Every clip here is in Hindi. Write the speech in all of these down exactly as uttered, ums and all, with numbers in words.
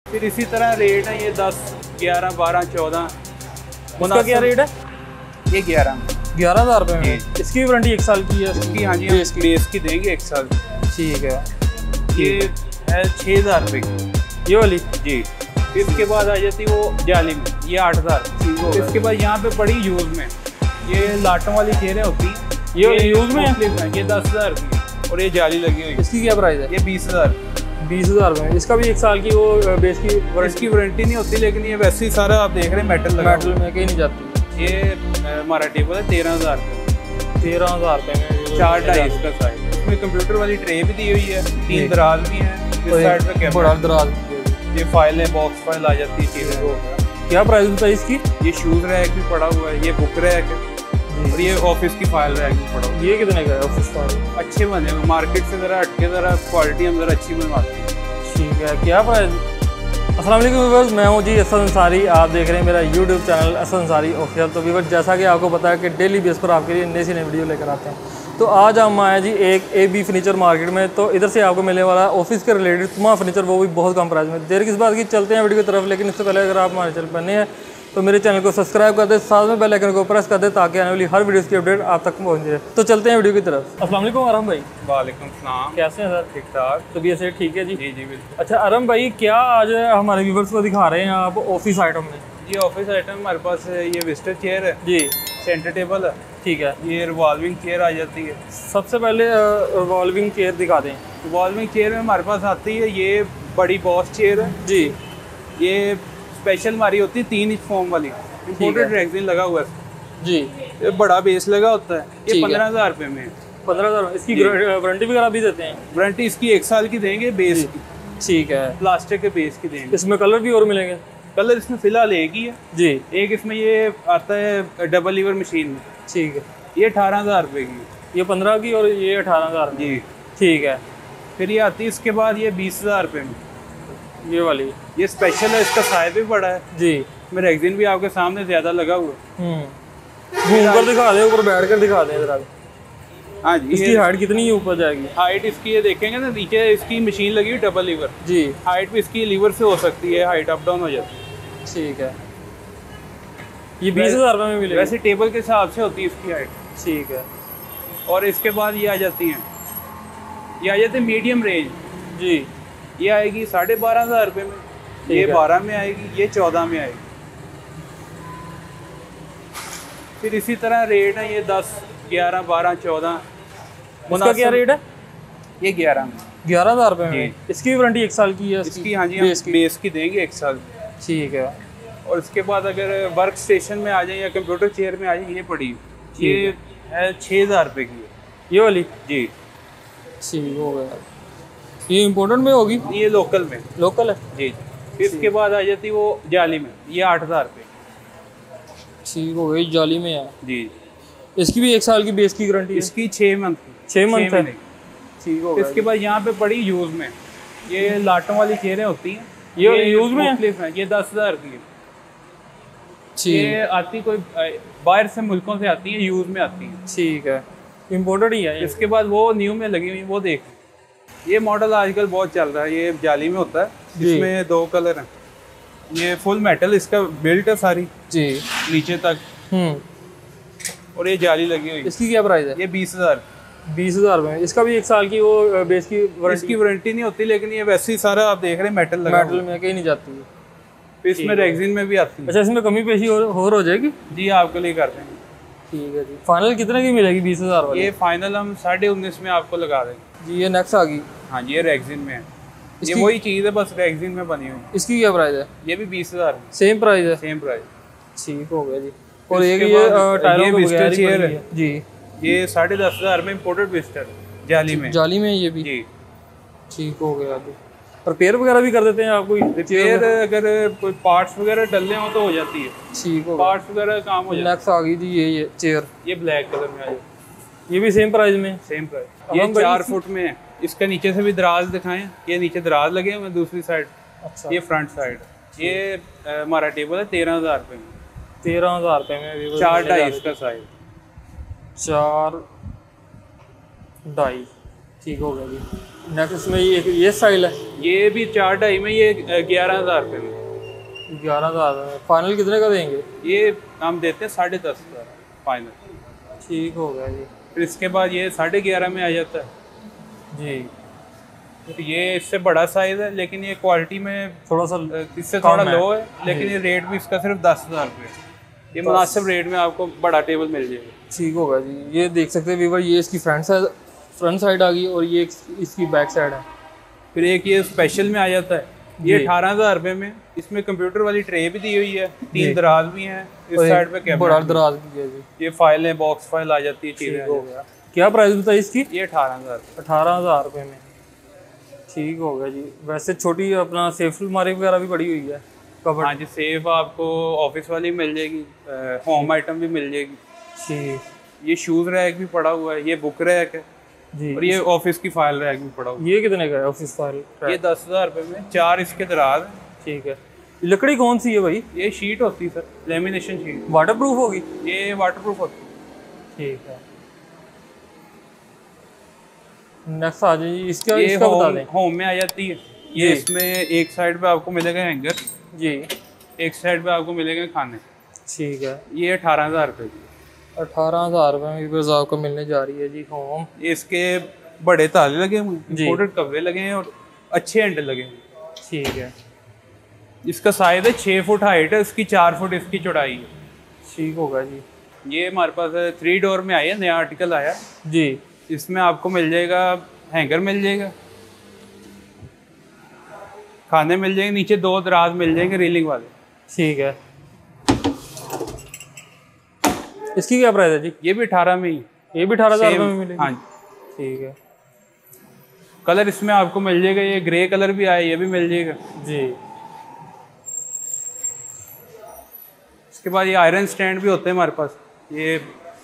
फिर इसी तरह रेट है ये दस, ग्यारह, बारह, चौदह। उसका क्या रेट है? ये ग्यारह में ग्यारह हज़ार रुपये में। इसकी वारंटी एक साल की है इसकी? हाँ जी, बेस की बेस की देंगे एक साल। ठीक है। ये है छः हज़ार रुपये की ये वाली जी। फिर इसके बाद आ जाती वो जाली में, ये आठ हज़ार। इसके बाद यहाँ पे पड़ी यूज़ में, ये लाटों वाली चेयरें होती, ये यूज़ में है, ये दस हज़ार की और ये जाली लगी हुई। इसकी क्या प्राइस है? ये बीस हज़ार बीस हज़ार में। इसका भी एक साल की वो बेस की इसकी वारंटी नहीं होती, लेकिन ये वैसे ही सारा आप देख रहे हैं मेटल लगा, मेटल में कहीं नहीं जाती। ये हमारा टेबल है तेरह हज़ार रुपये तेरह हज़ार रुपये में चार ढाई इसका साइज। इसमें कंप्यूटर वाली ट्रे भी दी हुई है, तीन दराज भी है, इस साइड पे कैमरा, बड़ा दराज, ये फाइल है, बॉक्स फाइल आ जाती है चीज़ें को। क्या प्राइस होता है इसकी? ये शूज रैक भी पड़ा हुआ है, ये बुक रैक है और ये ऑफिस की फाइल रैक भी पड़ा हुआ है। ये कितने का है ऑफिस फाइल? अच्छे बने हुए, मार्केट से ज़रा हटके, ज़रा क्वालिटी हम ज़रा अच्छी बनवाते हैं। ठीक है। क्या प्राइस? अस्सलाम वालेकुम व्यूअर्स, मैं हूं जी असद अंसारी। आप देख रहे हैं मेरा YouTube channel Asad Ansari official. तो व्यूअर्स, जैसा कि आपको पता है कि डेली बेस पर आपके लिए नई से नई वीडियो लेकर आते हैं। तो आज हम आए जी एक ए बी फर्नीचर मार्केट में। तो इधर से आपको मिलने वाला है ऑफिस के रिलेटेड तमाम फर्नीचर, वो भी बहुत कम प्राइस में। देर किस बात की, चलते हैं वीडियो की तरफ। लेकिन इससे पहले अगर आप हमारे चैनल पर नए हैं तो मेरे चैनल को सब्सक्राइब कर दे, साथ में बेल आइकन को प्रेस कर दे ताकि आने वाली हर वीडियो की अपडेट आप तक पहुंच जाए। तो चलते हैं वीडियो की तरफ। अस्सलाम वालेकुम अरहम भाई। वालेकुम सलाम। कैसे हैं सर? ठीक ठाक। तबीयत से ठीक है जी? जी जी बिल्कुल। अच्छा अरहम भाई, क्या आज हमारे व्यूवर्स को दिखा रहे हैं आप ऑफिस आइटम में? जी ऑफिस आइटम हमारे पास ये विस्टर चेयर है जी, सेंटर टेबल है, ठीक है। ये रिवॉल्विंग चेयर आ जाती है। सबसे पहले रिवॉल्विंग चेयर दिखा दें। रिवॉल्विंग चेयर में हमारे पास आती है ये बड़ी बॉस चेयर है जी, ये स्पेशल हमारी होती है तीन इंच फॉर्म वाली, इम्पोर्टेड रेक्सिन लगा हुआ है जी, ये बड़ा बेस लगा होता है। ये पंद्रह हज़ार रुपये में। पंद्रह हज़ार इसकी वारंटी वगैरह भी देते हैं? वारंटी इसकी एक साल की देंगे बेस की, ठीक है। प्लास्टिक के बेस की देंगे। इसमें कलर भी और मिलेंगे? कलर इसमें फिलहाल एक ही है जी। एक इसमें ये आता है डबल लीवर मशीन में, ठीक है। ये अठारह हज़ार रुपये की, ये पंद्रह की और ये अठारह हज़ार जी, ठीक है। फिर ये आती है इसके बाद ये बीस हज़ार रुपये में, ये वाली, ये स्पेशल है, इसका साइज भी बड़ा है जी, मेरा रेक्सिन भी आपके सामने ज़्यादा लगा हुआ है। घूम कर दिखा दे, ऊपर बैठ कर दिखा दें जरा। हाँ जी, इसकी हाइट कितनी है ऊपर जाएगी? हाइट इसकी ये देखेंगे ना, नीचे इसकी मशीन लगी हुई डबल लीवर जी, हाइट भी इसकी लीवर से हो सकती है, हाइट अप डाउन हो जाती है। ठीक है। ये बीस हज़ार रुपये में मिलेगी? वैसे टेबल के हिसाब से होती है इसकी हाइट, ठीक है। और इसके बाद ये आ जाती हैं, ये आ जाती है मीडियम रेंज जी, ये आएगी साढ़े बारह हज़ार रुपये में, ये बारह में आएगी, ये चौदह में आएगी। फिर इसी तरह रेट है ये दस, ग्यारह, बारह, चौदह। उसका क्या रेट है? ये ग्यारह में ग्यारह हज़ार रुपये में। इसकी वारंटी एक साल की है? इसकी हाँ जी, हम बेस की, बेस की देंगे एक साल, ठीक है। और इसके बाद अगर वर्क स्टेशन में आ जाए या कंप्यूटर चेयर में आ जाए, ये पड़ी ये है छः हज़ार रुपये की है, ये वाली जी, ठीक हो गया। ये इम्पोर्टेंट में होगी? ये लोकल में, लोकल है जी जी। फिर इसके बाद आ जाती वो जाली में, ये आठ हज़ार रुपये, ठीक हो गई, जाली में है जी। इसकी भी एक साल की बेस की गारंटी है? इसकी छः मंथ की, छः मंथ है, ठीक हो गया। इसके बाद यहाँ पे पड़ी यूज़ में, ये लाटों वाली चेयरें होती हैं, ये, ये यूज़ में है, ये दस हज़ार की है। ठीक, ये आती कोई बाहर से मुल्कों से आती है, यूज़ में आती है, ठीक है, इम्पोर्टेड ही है। इसके बाद वो न्यू में लगी हुई, वो देख, ये मॉडल आजकल बहुत चल रहा है, ये जाली में होता है, इसमें दो कलर हैं, ये फुल मेटल इसका बिल्ट है सारी जी, नीचे तक, हम्म, और ये जाली लगी हुई। इसकी क्या प्राइस है? ये बीस हज़ार बीस हज़ार में। इसका भी एक साल की वो बेस की वारंटी? इसकी वारंटी नहीं होती, लेकिन ये वैसे ही सारा आप देख रहे हैं मेटल लगा, मेटल में कहीं नहीं जाती है, फिर इसमें रेक्सिन में भी आती है। अच्छा, इसमें कमी पेशी और और हो जाएगी? जी, आपके लिए करते हैं। ठीक है जी। फाइनल कितने की मिलेगी बीस हज़ार वाली? ये फाइनल हम साढ़े उन्नीस में आपको लगा देंगे जी। ये नेक्स्ट आ गई? हाँ जी, ये रेक्सिन में है, ये वही चीज़ है बस रेक्सिन में बनी हुई। इसकी क्या प्राइस है? ये भी बीस हज़ार सेम प्राइस है? सेम प्राइस, ठीक हो गया जी। और एक ये टायरों के बगैर चेयर है जी, ये साढ़े दस हज़ार में इम्पोर्टेड विस्टर जाली में, जाली में ये भी, जी, ठीक हो गया जी। रिपेयर वगैरह भी कर देते हैं आप? कोई रिपेयर अगर कोई पार्ट्स वगैरह डलने हो तो हो जाती है, ठीक हो, पार्ट्स वगैरह काम हो जाता है। नेक्स्ट आ गई जी ये ये चेयर, ये ब्लैक कलर में आ जाए, ये भी सेम प्राइस में? Same price. ये चार फुट में है, इसका नीचे से भी दराज दिखाएं, ये नीचे दराज लगे हुए दूसरी साइड, अच्छा, ये फ्रंट साइड। ये हमारा टेबल है तेरह हज़ार रुपये में, तेरह हज़ार रुपये में, चार ढाई इसका साइज, चार ढाई, ठीक हो गया जी। नेक्स्ट इसमें ये ये स्टाइल है, ये भी चार ढाई में, ये ग्यारह हज़ार रुपये में। ग्यारह हज़ार फाइनल कितने का देंगे? ये हम देते हैं साढ़े दस हज़ार फाइनल। ठीक हो गया जी। फिर इसके बाद ये साढ़े ग्यारह में आ जाता है जी। तो ये इससे बड़ा साइज़ है, लेकिन ये क्वालिटी में थोड़ा सा इससे थोड़ा लो है, लेकिन ये रेट भी इसका सिर्फ दस हज़ार रुपये। ये मुनासिब रेट में आपको बड़ा टेबल मिल जाएगा। ठीक होगा जी। ये देख सकते हैं व्यूअर, ये इसकी फ्रंट साइड फ्रंट साइड आ गई और ये इसकी बैक साइड है। फिर एक ये स्पेशल में आ जाता है, ये अठारह हज़ार रुपये में। इसमें कंप्यूटर वाली ट्रे भी दी हुई है, तीन दराज भी हैं, इस साइड पे बड़ा दराज भी है जी। ये फाइलें बॉक्स फाइल आ जाती है, चीज़ें हो गया। क्या प्राइस बताइए इसकी? ये अठारह हज़ार अठारह हज़ार रुपये में। ठीक हो गया जी। वैसे छोटी अपना सेफ अलमारी वगैरह भी पड़ी हुई है। हाँ जी, सेफ आपको ऑफिस वाली मिल जाएगी, होम आइटम भी मिल जाएगी। ठीक। ये शूज रैक भी पड़ा हुआ है, ये बुक रैक है जी, और ये ऑफिस की फाइल रैक भी पड़ा हुआ है। ये कितने का है ऑफिस फाइल? ये दस हज़ार रुपये में, चार इसके दराज है। ठीक है। लकड़ी कौन सी है भाई? ये शीट होती है sir, lamination sheet. Waterproof होगी? ये वाटर प्रूफ होती है। ठीक है। नेक्स्ट आ जाइए, इसका इसका बता दें। होम में आ जाती है ये। इसमें एक साइड पे आपको मिलेगा हैंगर जी, एक साइड पे आपको मिलेगा खाने। ठीक है। ये अठारह हज़ार रुपये की, अठारह हज़ार रुपये में आपको मिलने जा रही है जी होम। इसके बड़े ताले लगे हुए, इंपोर्टेड कपड़े लगे हैं और अच्छे हैंडल लगे हैं। ठीक है। इसका साइज है छः फुट हाइट है, इसकी चार फुट इसकी चौड़ाई है। ठीक होगा जी। ये हमारे पास थ्री डोर में आई है, नया आर्टिकल आया जी। इसमें आपको मिल जाएगा हैंगर, मिल जाएगा खाने मिल जाएंगे, नीचे दो दराज मिल जाएंगे रीलिंग वाले। ठीक है। इसकी क्या प्राइस है जी? ये भी अठारह में ही। ये भी अठारह हज़ार में मिलेगी? हाँ जी। ठीक है। कलर इसमें आपको मिल जाएगा, ये ग्रे कलर भी आया, ये भी मिल जाएगा जी। इसके बाद ये आयरन स्टैंड भी होते हैं हमारे पास, ये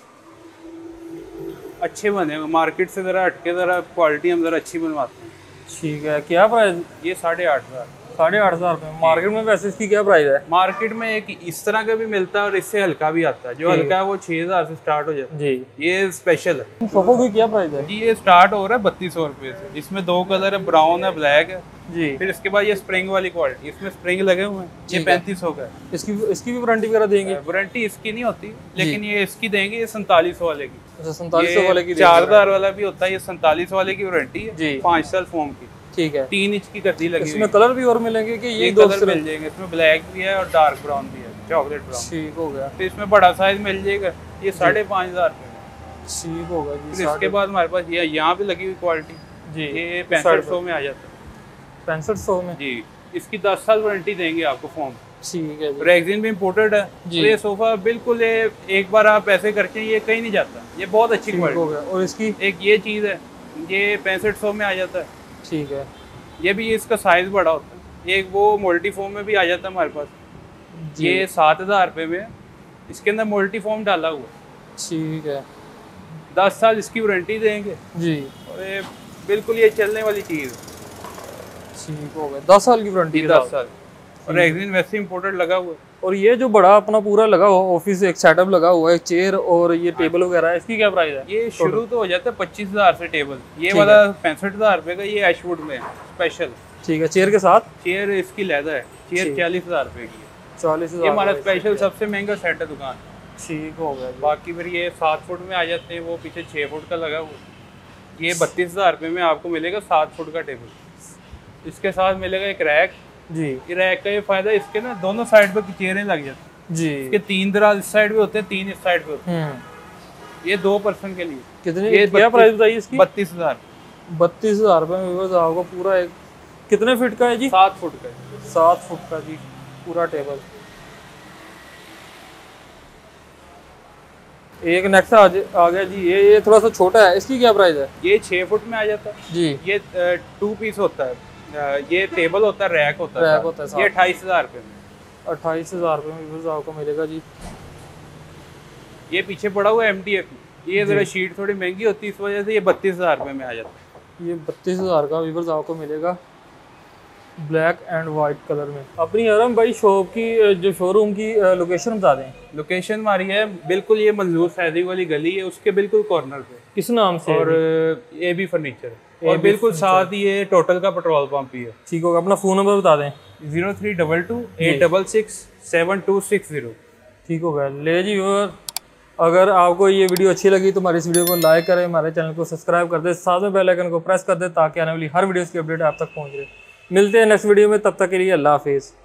अच्छे बने, मार्केट से ज़रा हटके, ज़रा क्वालिटी हम ज़रा अच्छी बनवाते हैं। ठीक है। क्या प्राइस? ये साढ़े आठ हज़ार साढ़े आठ हज़ार रुपये। मार्केट में वैसे इसकी क्या प्राइस है? मार्केट में एक इस तरह का भी मिलता है और इससे हल्का भी आता है। जो हल्का है वो छः हज़ार से स्टार्ट हो जाता है जी। ये स्पेशल है। सोफो की क्या प्राइस है जी? ये स्टार्ट हो रहा है बत्तीस सौ रुपये से। इसमें दो कलर है, ब्राउन है, ब्लैक है जी। फिर इसके बाद ये स्प्रिंग वाली क्वालिटी, इसमें स्प्रिंग लगे हुए हैं, ये पैंतीस सौ का है। इसकी इसकी भी वारंटी वगैरह देंगे? वारंटी इसकी नहीं होती, लेकिन ये इसकी देंगे, ये सैंतालीस सौ वाले की। सैंतालीस सौ वाले की चार हज़ार वाला भी होता है, ये सैंतालीस वाले की वारंटी है जी, पाँच साल फोम की। ठीक है। तीन इंच की गद्दी लगी। इसमें कलर भी और मिलेंगे कि ये दो कलर मिल जाएंगे? इसमें ब्लैक भी है और डार्क ब्राउन भी है, चॉकलेट ब्राउन। ठीक हो गया। फिर इसमें बड़ा साइज मिल जाएगा, ये साढ़े पाँच हज़ार रुपये। ठीक होगा जी। फिर इसके बाद हमारे पास ये यहाँ पे लगी हुई क्वालिटी जी, ये पैंसठ सौ में आ जाता है। पैंसठ सौ में जी। इसकी दस साल वारंटी देंगे आपको फोम। ठीक है। रेक्सिन भी इम्पोर्टेड है जी। तो ये सोफा बिल्कुल ये एक बार आप ऐसे करके ये कहीं नहीं जाता, ये बहुत अच्छी क्वालिटी हो गया। और इसकी एक ये चीज़ है, ये पैंसठ सौ में आ जाता है। ठीक है। ये भी इसका साइज बड़ा होता है, एक वो मल्टी फोम में भी आ जाता है हमारे पास। ये सात हज़ार रुपये में, इसके अंदर मल्टी फोम डाला हुआ। ठीक है। दस साल इसकी वारंटी देंगे जी, और ये बिल्कुल ये चलने वाली चीज़ है। ठीक हो गया। दस साल की वारंटी? दस साल। और रेक्सिन वैसे इम्पोर्टेड लगा हुआ है। और ये जो बड़ा अपना पूरा लगा हुआ ऑफिस एक सेटअप लगा हुआ है, चेयर और ये टेबल वगैरह है, इसकी क्या प्राइस है? ये शुरू तो हो जाता है पच्चीस हज़ार से टेबल, ये वाला पैंसठ हज़ार रुपये का, ये एशवुड में स्पेशल। ठीक है। चेयर के साथ? चेयर इसकी लेदर है, चेयर चालीस हज़ार रुपये की है। चालीस हज़ार ये हमारा स्पेशल सबसे महंगा सेट है दुकान। ठीक हो गया। बाकी फिर ये सात फुट में आ जाते हैं, वो पीछे छः फुट का लगा हुआ। ये बत्तीस हज़ार रुपये में आपको मिलेगा सात फुट का टेबल। इसके साथ मिलेगा एक रैक जी। ये रैक का ये फायदा, इसके ना दोनों साइड पे चेयरें लग जाती जी। इसके तीन दराज इस साइड पे होते हैं, तीन इस साइड पे होते हैं। ये दो पर्सन के लिए। कितने? ये क्या प्राइस बताइए इसकी? बत्तीस हज़ार बत्तीस हज़ार रुपये में आपको पूरा एक कितने फीट का है जी? सात फुट का। सात फुट का जी पूरा टेबल। एक नेक्स्ट आ, आ गया जी, ये ये थोड़ा सा छोटा है, इसकी क्या प्राइस है? ये छः फुट में आ जाता है जी। ये टू पीस होता है, ये टेबल होता है, रैक होता है, रैक होता है। ये अट्ठाईस हज़ार रुपये में। अट्ठाईस हज़ार रुपये में आपको मिलेगा जी। ये पीछे पड़ा हुआ एम टी एफ, ये ज़रा शीट थोड़ी महंगी होती है, इस वजह से ये बत्तीस हज़ार रुपये में आ जाता है। ये बत्तीस हज़ार का वीवर्स आपको मिलेगा। ब्लैक एंड वाइट कलर में। अपनी अरम भाई शॉप की जो शोरूम की लोकेशन बता दें। लोकेशन हमारी है बिल्कुल ये मंजूर सैदी वाली गली है, उसके बिल्कुल कॉर्नर पे। किस नाम से? और ए बी फर्नीचर, और बिल्कुल साथ ही ये टोटल का पेट्रोल पंप ही है। ठीक होगा, अपना फ़ोन नंबर बता दें। Zero three double two eight double six seven two six zero. ठीक होगा। ले जी व्यूअर, अगर आपको ये वीडियो अच्छी लगी तो हमारी इस वीडियो को लाइक करें, हमारे चैनल को सब्सक्राइब कर दें, साथ में बेल आइकन को प्रेस कर दें ताकि आने वाली हर वीडियोस की अपडेट आप तक पहुंच जाए। मिलते हैं नेक्स्ट वीडियो में, तब तक के लिए अल्लाह हाफिज़।